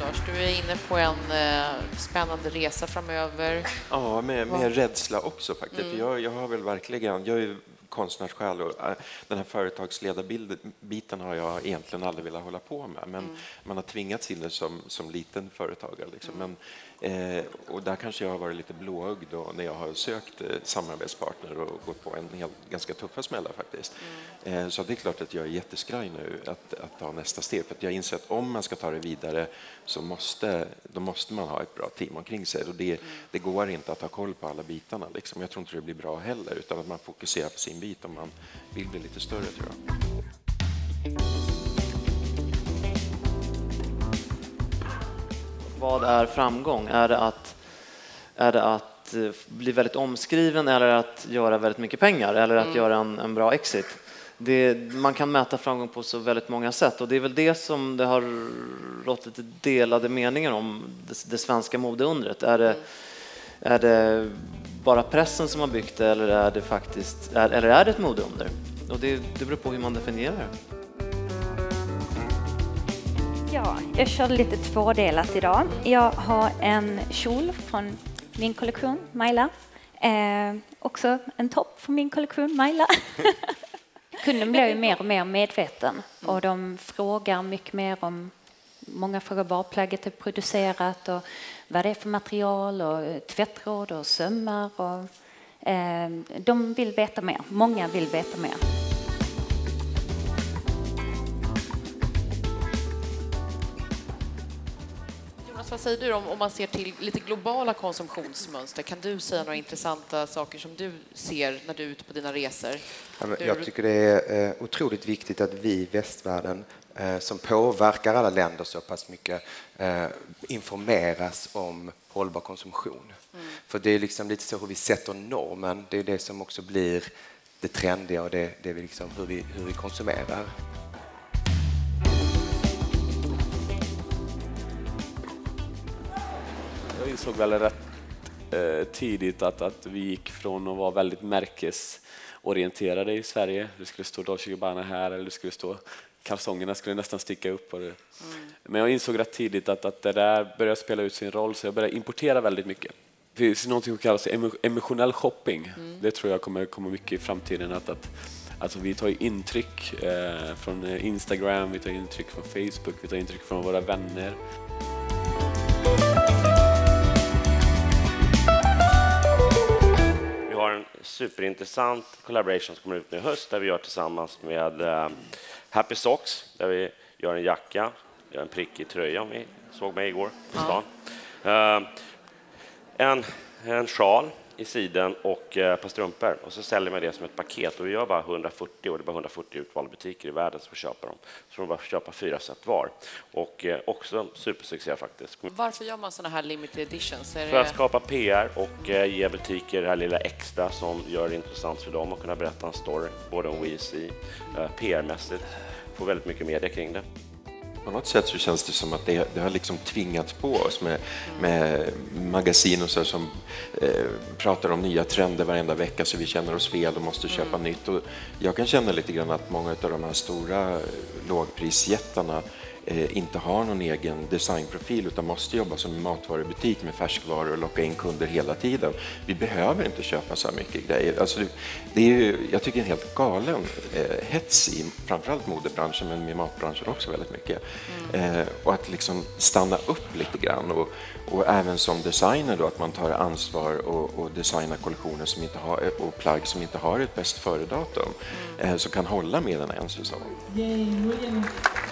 Lars? Du är inne på en spännande resa framöver. Ja, med rädsla också faktiskt. För jag har väl verkligen, jag är ju konstnärssjäl och den här företagsledarbiten har jag egentligen aldrig velat hålla på med. Men man har tvingats in det som liten företagare. Liksom. Men, och där kanske jag har varit lite blåögd då när jag har sökt samarbetspartner och gått på en ganska tuffa smällar faktiskt. Så det är klart att jag är jätteskraj nu att ta nästa steg. För att jag inser att om man ska ta det vidare så måste man ha ett bra team omkring sig. Och det går inte att ha koll på alla bitarna. Liksom. Jag tror inte det blir bra heller, utan att man fokuserar på sin bit om man vill bli lite större, tror jag. Vad är framgång? Är det att bli väldigt omskriven, eller att göra väldigt mycket pengar, eller att göra en bra exit? Man kan mäta framgång på så väldigt många sätt, och det är väl det som det har rått lite delade meningar om det svenska modeundret. Är det bara pressen som har byggt det, eller är det faktiskt är det ett modeunder? Och det beror på hur man definierar det. Ja, jag körde lite tvådelat idag. Jag har en kjol från min kollektion, Maila. Också en topp från min kollektion, Maila. Kunden blir ju mer och mer medveten. Och de frågar mycket mer om... Många frågar var plagget är producerat och vad det är för material och tvättråd och sömmar. Och, de vill veta mer. Många vill veta mer. Vad säger du om man ser till lite globala konsumtionsmönster? Kan du säga några intressanta saker som du ser när du är ute på dina resor? Jag tycker det är otroligt viktigt att vi i västvärlden som påverkar alla länder så pass mycket informeras om hållbar konsumtion. För det är liksom lite så hur vi sätter normen. Det är det som också blir det trendiga och det är liksom hur vi konsumerar. Jag insåg väl rätt tidigt att vi gick från att vara väldigt märkesorienterade i Sverige. Det skulle stå Dolce & Gabbana här, eller det skulle stå kalsongerna skulle nästan sticka upp på det. Men jag insåg rätt tidigt att det där började spela ut sin roll, så jag började importera väldigt mycket. Det finns något som kallas emotionell shopping. Det tror jag kommer mycket i framtiden. Alltså vi tar intryck från Instagram, vi tar intryck från Facebook, vi tar intryck från våra vänner. Vi har en superintressant collaboration som kommer ut nu i höst där vi gör tillsammans med Happy Socks, där vi gör en jacka, gör en prickig tröja, om ni såg mig igår på stan. En sjal i siden och ett par strumpor, och så säljer man det som ett paket, och vi gör bara 140, och det är bara 140 utvalda butiker i världen som får köpa dem, så de bara får köpa 4 set var, och också supersuccé faktiskt. Varför gör man såna här limited editions? För att skapa PR och ge butiker det här lilla extra som gör det intressant för dem att kunna berätta en story, både om WeC, PR-mässigt, få väldigt mycket media kring det. På något sätt så känns det som att det har liksom tvingats på oss med magasin och så som pratar om nya trender varenda vecka, så vi känner oss fel och måste köpa nytt. Och jag kan känna lite grann att många av de här stora lågprisjättarna inte har någon egen designprofil, utan måste jobba som en matvarubutik med färskvaror och locka in kunder hela tiden. Vi behöver inte köpa så mycket grejer. Alltså det är ju, jag tycker, en helt galen hets i framförallt modebranschen, men med matbranschen också väldigt mycket. Och att liksom stanna upp lite grann, och även som designer då, att man tar ansvar och designar kollektioner som inte har, och plagg som inte har ett bäst före-datum, som kan hålla mer än en säsong.